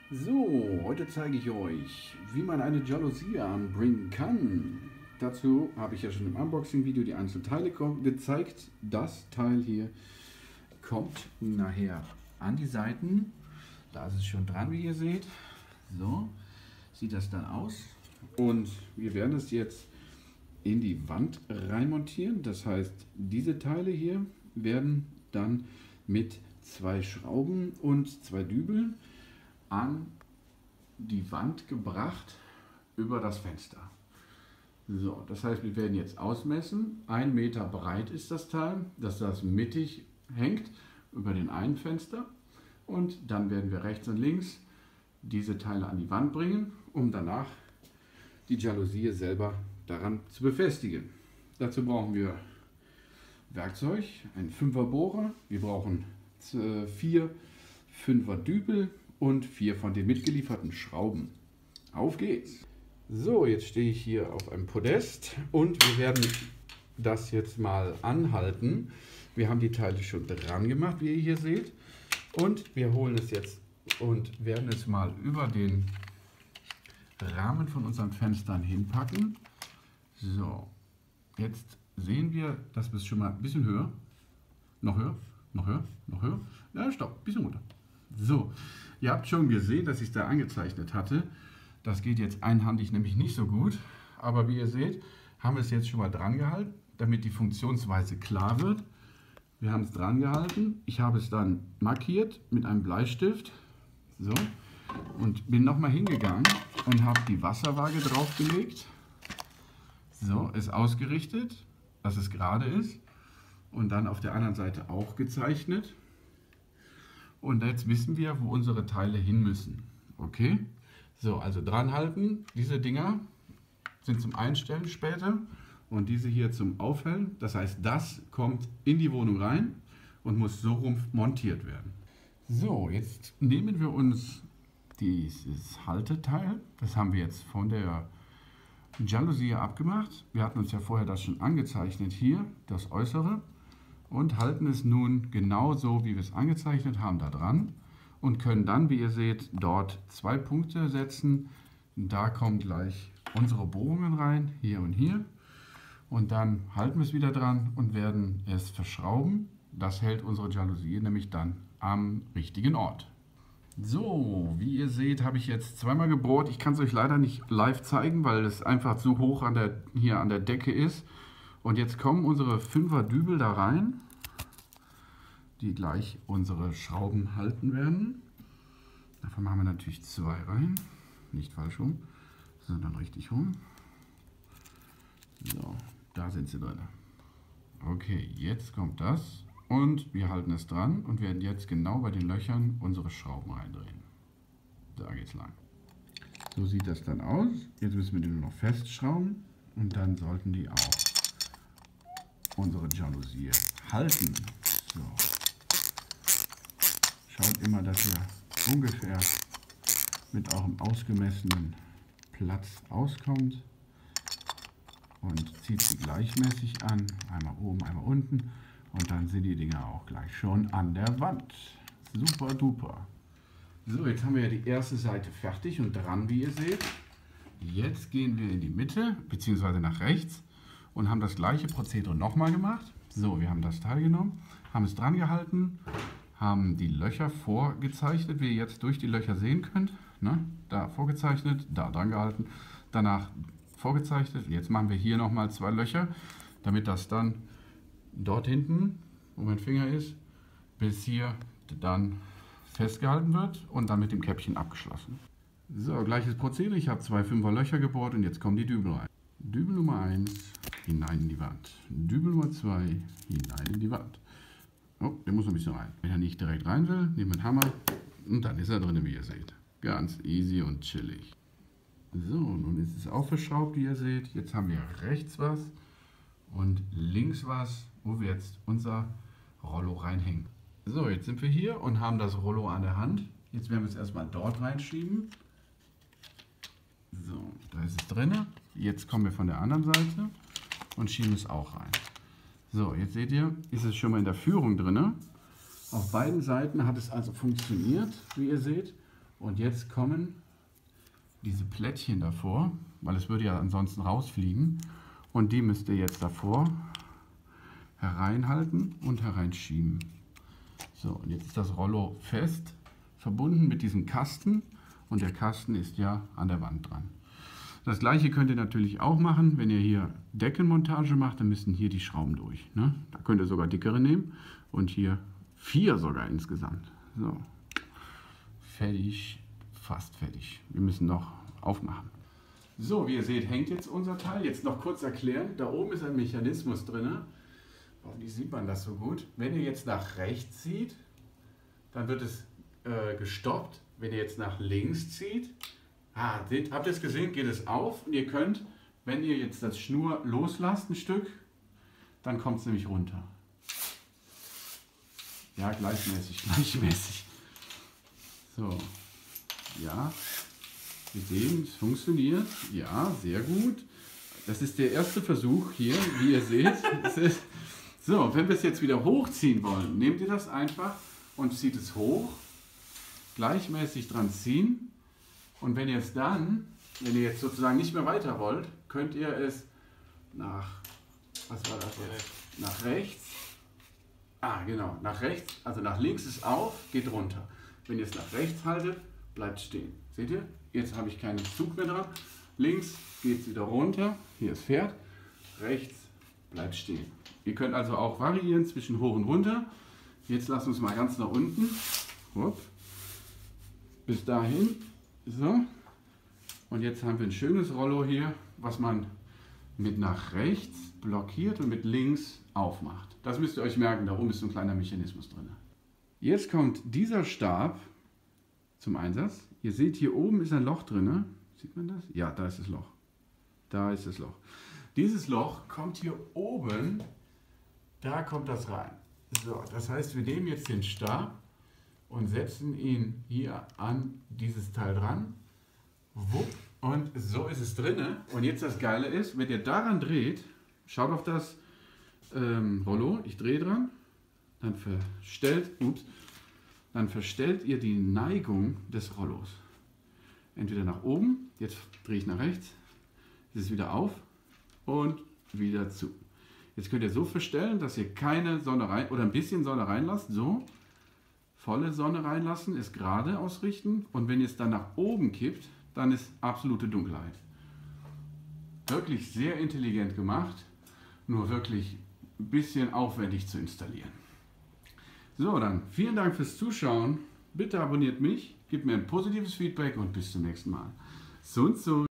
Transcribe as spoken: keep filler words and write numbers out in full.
So, heute zeige ich euch, wie man eine Jalousie anbringen kann. Dazu habe ich ja schon im Unboxing-Video die einzelnen Teile gezeigt. Das Teil hier kommt nachher an die Seiten. Da ist es schon dran, wie ihr seht. So sieht das dann aus. Und wir werden es jetzt in die Wand reinmontieren. Das heißt, diese Teile hier werden dann mit zwei Schrauben und zwei Dübeln an die Wand gebracht über das Fenster. So, das heißt, wir werden jetzt ausmessen. Ein Meter breit ist das Teil, dass das mittig hängt über den einen Fenster. Und dann werden wir rechts und links diese Teile an die Wand bringen, um danach die Jalousie selber daran zu befestigen. Dazu brauchen wir Werkzeug, einen Fünfer Bohrer. Wir brauchen vier Fünfer Dübel und vier von den mitgelieferten Schrauben. Auf geht's! So, jetzt stehe ich hier auf einem Podest und wir werden das jetzt mal anhalten. Wir haben die Teile schon dran gemacht, wie ihr hier seht. Und wir holen es jetzt und werden es mal über den Rahmen von unseren Fenstern hinpacken. So, jetzt sehen wir, das ist schon mal ein bisschen höher. Noch höher, noch höher, noch höher. Ja, stopp, ein bisschen runter. So, ihr habt schon gesehen, dass ich es da angezeichnet hatte. Das geht jetzt einhandig nämlich nicht so gut. Aber wie ihr seht, haben wir es jetzt schon mal dran gehalten, damit die Funktionsweise klar wird. Wir haben es dran gehalten. Ich habe es dann markiert mit einem Bleistift. So, und bin nochmal hingegangen und habe die Wasserwaage draufgelegt. So, ist ausgerichtet, dass es gerade ist. Und dann auf der anderen Seite auch gezeichnet. Und jetzt wissen wir, wo unsere Teile hin müssen. Okay? So, also dran halten. Diese Dinger sind zum Einstellen später und diese hier zum Aufhellen. Das heißt, das kommt in die Wohnung rein und muss so rum montiert werden. So, jetzt nehmen wir uns dieses Halteteil. Das haben wir jetzt von der Jalousie abgemacht. Wir hatten uns ja vorher das schon angezeichnet hier, das Äußere. Und halten es nun genau so, wie wir es angezeichnet haben, da dran und können dann, wie ihr seht, dort zwei Punkte setzen. Da kommen gleich unsere Bohrungen rein, hier und hier. Und dann halten wir es wieder dran und werden es verschrauben. Das hält unsere Jalousie nämlich dann am richtigen Ort. So, wie ihr seht, habe ich jetzt zweimal gebohrt. Ich kann es euch leider nicht live zeigen, weil es einfach zu hoch an der, hier an der Decke ist. Und jetzt kommen unsere Fünfer Dübel da rein, die gleich unsere Schrauben halten werden. Davon machen wir natürlich zwei rein, nicht falsch rum, sondern richtig rum. So, da sind sie drin. Okay, jetzt kommt das und wir halten es dran und werden jetzt genau bei den Löchern unsere Schrauben reindrehen. Da geht's lang. So sieht das dann aus. Jetzt müssen wir die nur noch festschrauben und dann sollten die auch unsere Jalousie halten. So. Schaut immer, dass ihr ungefähr mit eurem ausgemessenen Platz auskommt und zieht sie gleichmäßig an, einmal oben, einmal unten und dann sind die Dinger auch gleich schon an der Wand. Super duper. So, jetzt haben wir ja die erste Seite fertig und dran, wie ihr seht. Jetzt gehen wir in die Mitte bzw. nach rechts und haben das gleiche Prozedere nochmal gemacht. So, wir haben das Teil genommen, haben es dran gehalten, haben die Löcher vorgezeichnet, wie ihr jetzt durch die Löcher sehen könnt. Ne? Da vorgezeichnet, da dran gehalten, danach vorgezeichnet. Jetzt machen wir hier nochmal zwei Löcher, damit das dann dort hinten, wo mein Finger ist, bis hier dann festgehalten wird und dann mit dem Käppchen abgeschlossen. So, gleiches Prozedere. Ich habe zwei Fünfer Löcher gebohrt und jetzt kommen die Dübel rein. Dübel Nummer eins hinein in die Wand. Dübel Nummer zwei hinein in die Wand. Oh, der muss noch ein bisschen rein. Wenn er nicht direkt rein will, nehmen wir einen Hammer und dann ist er drin, wie ihr seht. Ganz easy und chillig. So, nun ist es auch verschraubt, wie ihr seht. Jetzt haben wir rechts was und links was, wo wir jetzt unser Rollo reinhängen. So, jetzt sind wir hier und haben das Rollo an der Hand. Jetzt werden wir es erstmal dort reinschieben. So, da ist es drin. Jetzt kommen wir von der anderen Seite und schieben es auch rein. So, jetzt seht ihr, ist es schon mal in der Führung drin. Auf beiden Seiten hat es also funktioniert, wie ihr seht. Und jetzt kommen diese Plättchen davor, weil es würde ja ansonsten rausfliegen. Und die müsst ihr jetzt davor hereinhalten und hereinschieben. So, und jetzt ist das Rollo fest verbunden mit diesem Kasten und der Kasten ist ja an der Wand dran. Das gleiche könnt ihr natürlich auch machen, wenn ihr hier Deckenmontage macht, dann müssen hier die Schrauben durch. Ne? Da könnt ihr sogar dickere nehmen und hier vier sogar insgesamt. So, fertig, fast fertig. Wir müssen noch aufmachen. So, wie ihr seht, hängt jetzt unser Teil. Jetzt noch kurz erklären, da oben ist ein Mechanismus drin. Hoffentlich sieht man das so gut. Wenn ihr jetzt nach rechts zieht, dann wird es äh, gestoppt. Wenn ihr jetzt nach links zieht, ah, seht, habt ihr es gesehen, geht es auf. Und ihr könnt, wenn ihr jetzt das Schnur loslasst, ein Stück, dann kommt es nämlich runter. Ja, gleichmäßig, gleichmäßig. So, ja, wir sehen, es funktioniert. Ja, sehr gut. Das ist der erste Versuch hier, wie ihr seht. Ist, so, wenn wir es jetzt wieder hochziehen wollen, nehmt ihr das einfach und zieht es hoch, gleichmäßig dran ziehen. Und wenn ihr es dann, wenn ihr jetzt sozusagen nicht mehr weiter wollt, könnt ihr es nach, was war das jetzt? Nach rechts. Ah, genau, nach rechts, also nach links ist auf, geht runter. Wenn ihr es nach rechts haltet, bleibt stehen. Seht ihr? Jetzt habe ich keinen Zug mehr dran. Links geht es wieder runter, hier ist Pferd, rechts bleibt stehen. Ihr könnt also auch variieren zwischen hoch und runter. Jetzt lassen wir es mal ganz nach unten. Hopp. Bis dahin. So. Und jetzt haben wir ein schönes Rollo hier, was man mit nach rechts blockiert und mit links aufmacht. Das müsst ihr euch merken, da oben ist so ein kleiner Mechanismus drin. Jetzt kommt dieser Stab zum Einsatz. Ihr seht, hier oben ist ein Loch drin. Sieht man das? Ja, da ist das Loch. Da ist das Loch. Dieses Loch kommt hier oben, da kommt das rein. So, das heißt, wir nehmen jetzt den Stab und setzen ihn hier an dieses Teil dran. Wupp, und so ist es drin. Und jetzt das Geile ist, wenn ihr daran dreht, schaut auf das ähm, Rollo, ich drehe dran, dann verstellt, ups, dann verstellt ihr die Neigung des Rollos. Entweder nach oben, jetzt drehe ich nach rechts, ist es wieder auf und wieder zu. Jetzt könnt ihr so verstellen, dass ihr keine Sonne rein oder ein bisschen Sonne reinlasst, so. Volle Sonne reinlassen, ist gerade ausrichten und wenn ihr es dann nach oben kippt, dann ist absolute Dunkelheit. Wirklich sehr intelligent gemacht, nur wirklich ein bisschen aufwendig zu installieren. So, dann vielen Dank fürs Zuschauen. Bitte abonniert mich, gebt mir ein positives Feedback und bis zum nächsten Mal. Sun Sun.